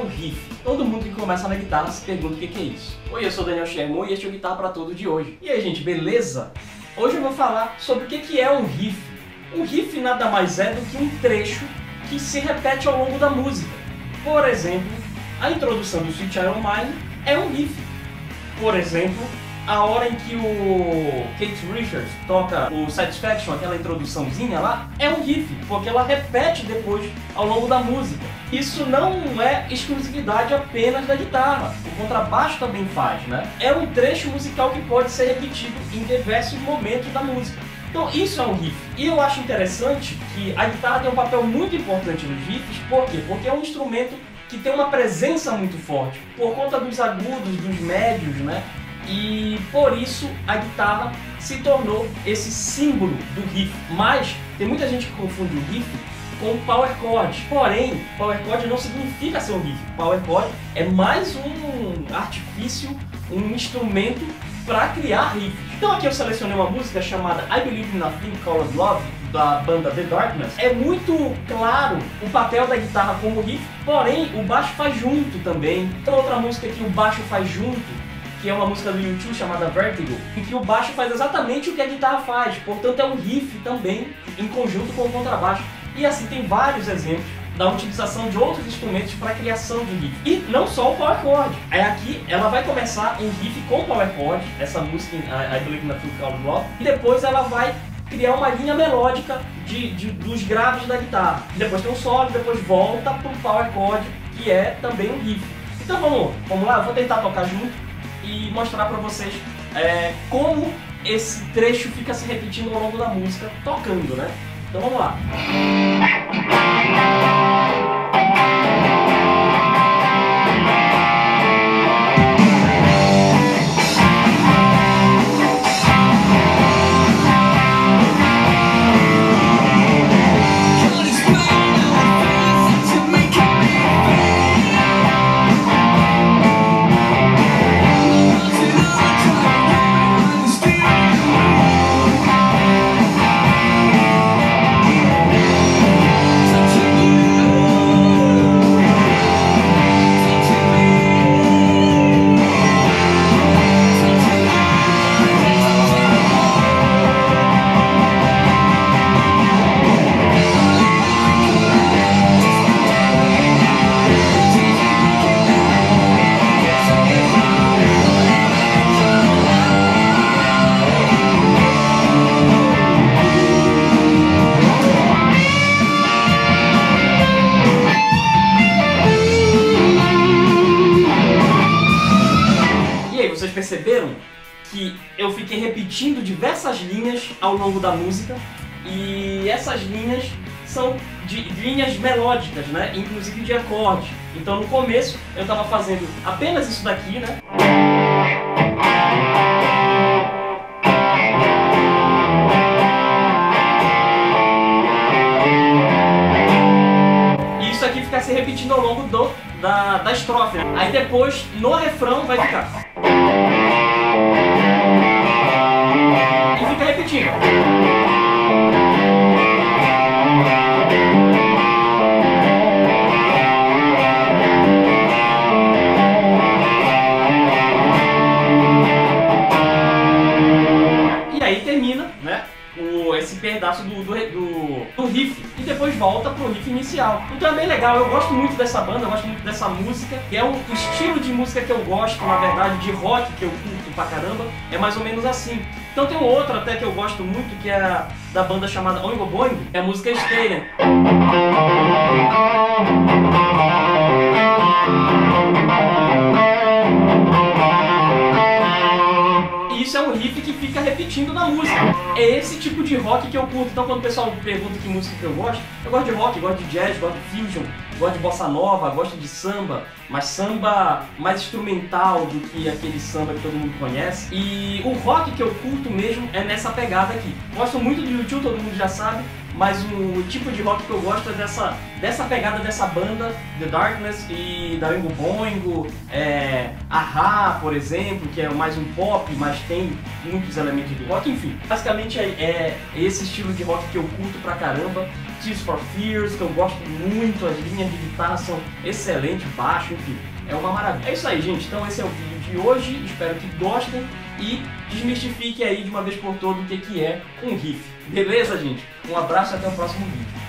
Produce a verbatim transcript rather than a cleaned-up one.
o riff? Todo mundo que começa na guitarra se pergunta o que é isso. Oi, eu sou Daniel Sherman e este é o Guitarra Pra Todo de hoje. E aí, gente, beleza? Hoje eu vou falar sobre o que é um riff. Um riff nada mais é do que um trecho que se repete ao longo da música. Por exemplo, a introdução do Sweet Child O' Mine é um riff. Por exemplo, a hora em que o Keith Richards toca o Satisfaction, aquela introduçãozinha lá, é um riff, porque ela repete depois ao longo da música. Isso não é exclusividade apenas da guitarra, o contrabaixo também faz, né? É um trecho musical que pode ser repetido em diversos momentos da música. Então isso é um riff. E eu acho interessante que a guitarra tem um papel muito importante nos riffs. Por quê? Porque é um instrumento que tem uma presença muito forte, por conta dos agudos, dos médios, né? E por isso a guitarra se tornou esse símbolo do riff. Mas tem muita gente que confunde o riff com power chord. Porém, power chord não significa ser um riff. Power chord é mais um artifício, um instrumento para criar riffs. Então aqui eu selecionei uma música chamada I Believe in a Thing Called Love, da banda The Darkness. É muito claro o papel da guitarra como riff, porém o baixo faz junto também. Tem outra música que o baixo faz junto, que é uma música do U dois chamada Vertigo, em que o baixo faz exatamente o que a guitarra faz, portanto é um riff também, em conjunto com o contrabaixo. E assim tem vários exemplos da utilização de outros instrumentos para a criação de riff. E não só o power chord. Aí aqui ela vai começar um riff com power chord, essa música I Believe in a Thing Called Love, e depois ela vai criar uma linha melódica de, de, dos graves da guitarra. Depois tem um solo, depois volta para o power chord, que é também um riff. Então vamos, vamos lá, eu vou tentar tocar junto e mostrar para vocês é, como esse trecho fica se repetindo ao longo da música, tocando, né? Então vamos lá. Vocês perceberam que eu fiquei repetindo diversas linhas ao longo da música, e essas linhas são de linhas melódicas, né? Inclusive de acorde. Então no começo eu estava fazendo apenas isso daqui, né? E isso aqui fica se repetindo ao longo do, da, da estrofe, né? Aí depois no refrão vai ficar. E fica repetindo. E aí termina, né, o, esse pedaço do, do, do, do riff. E depois volta pro riff inicial. Então é bem legal, eu gosto muito dessa banda, eu gosto muito dessa música. Que é o estilo de música que eu gosto, na verdade, de rock que eu curto pra caramba. É mais ou menos assim. Então tem um outro até que eu gosto muito, que é da banda chamada Oingo Boingo, é a música Stadium. E isso é um riff que fica repetindo na música. É esse tipo de rock que eu curto. Então quando o pessoal pergunta que música que eu gosto, eu gosto de rock, gosto de jazz, gosto de fusion, gosto de bossa nova, gosto de samba, mas samba mais instrumental do que aquele samba que todo mundo conhece. E o rock que eu curto mesmo é nessa pegada aqui. Gosto muito do U dois, todo mundo já sabe, mas o tipo de rock que eu gosto é dessa, dessa pegada dessa banda, The Darkness, e da Oingo Boingo, é, A-ha, por exemplo, que é mais um pop, mas tem muitos elementos do rock, enfim. Basicamente é, é esse estilo de rock que eu curto pra caramba, Tears for Fears, que eu gosto muito, as linhas de guitarra são excelentes, baixo, enfim, é uma maravilha. É isso aí, gente, então esse é o vídeo de hoje, espero que gostem e desmistifiquem aí de uma vez por todas o que que é um riff. Beleza, gente? Um abraço e até o próximo vídeo.